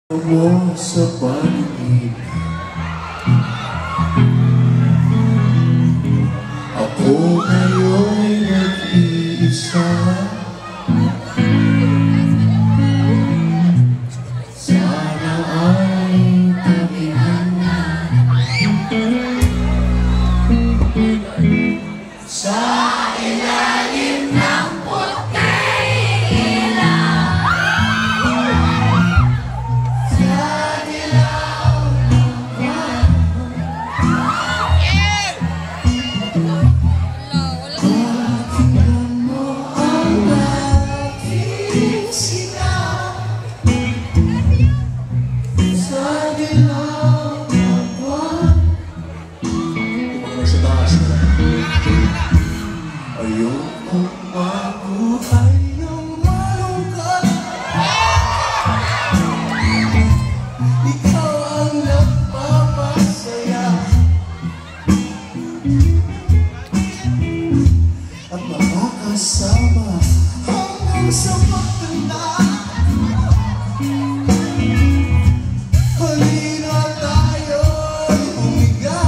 mo sa paligid. Ako ngayon'y nag-iisa. Sana ay tabihan na sa ilalim ng puting ilaw. Sa dilaw ng buwan. Pakinggan mo ang aking sigaw. Sa dilaw ng buwan. Sa taas na. Ayokong mabuhay ng malungkot. Ikaw ang nagpapasaya at makakasama hanggang sa pagtanda. Halina tayo'y humiga.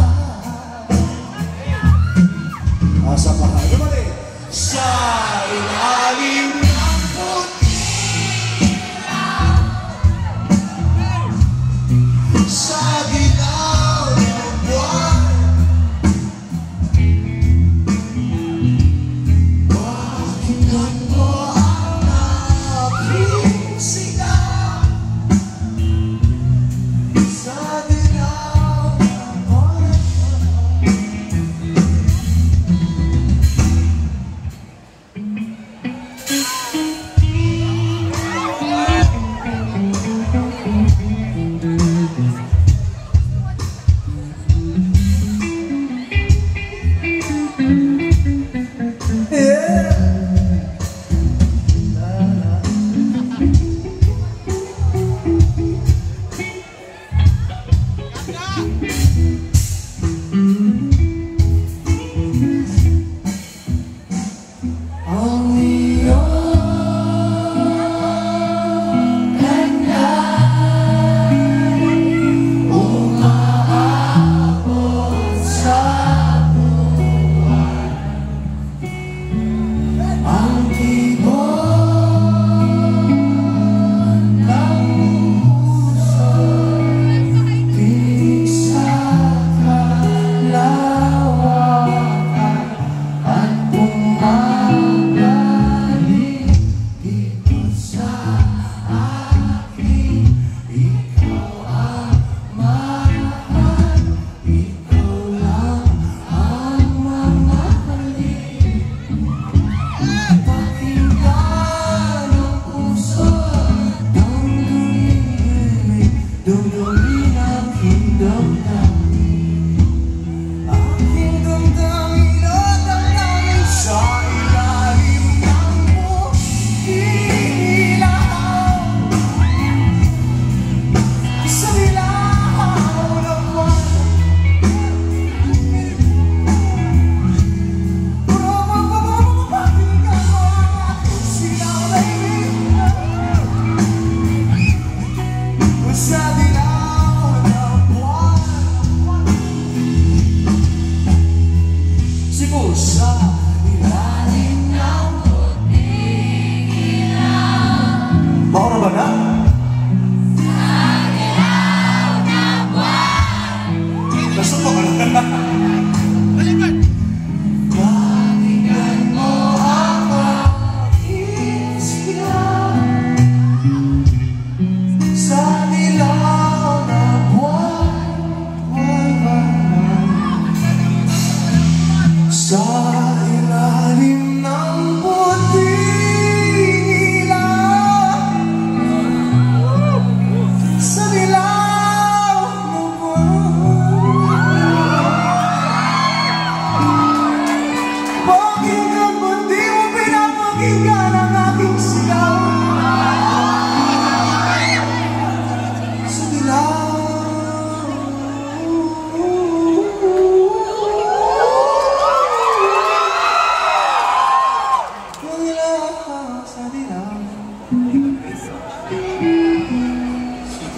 Asa ka ha? Naman eh. Sa ilalim ng puting ilaw. Sa dilaw ng buwan. Pakinggan mo ang aking sigaw. Sa dilaw ng buwan.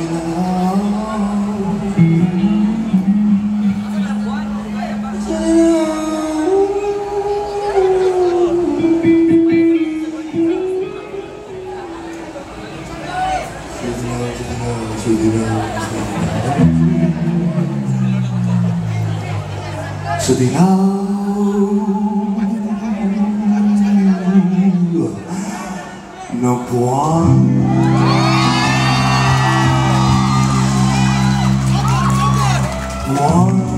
No Buwan. Buwan.